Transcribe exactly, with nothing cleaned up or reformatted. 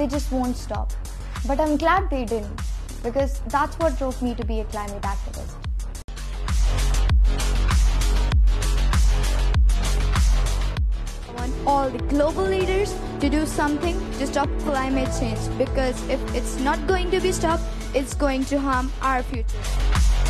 they just won't stop. But I'm glad they didn't, because that's what drove me to be a climate activist. I want all the global leaders to do something to stop climate change, because if it's not going to be stopped, it's going to harm our future.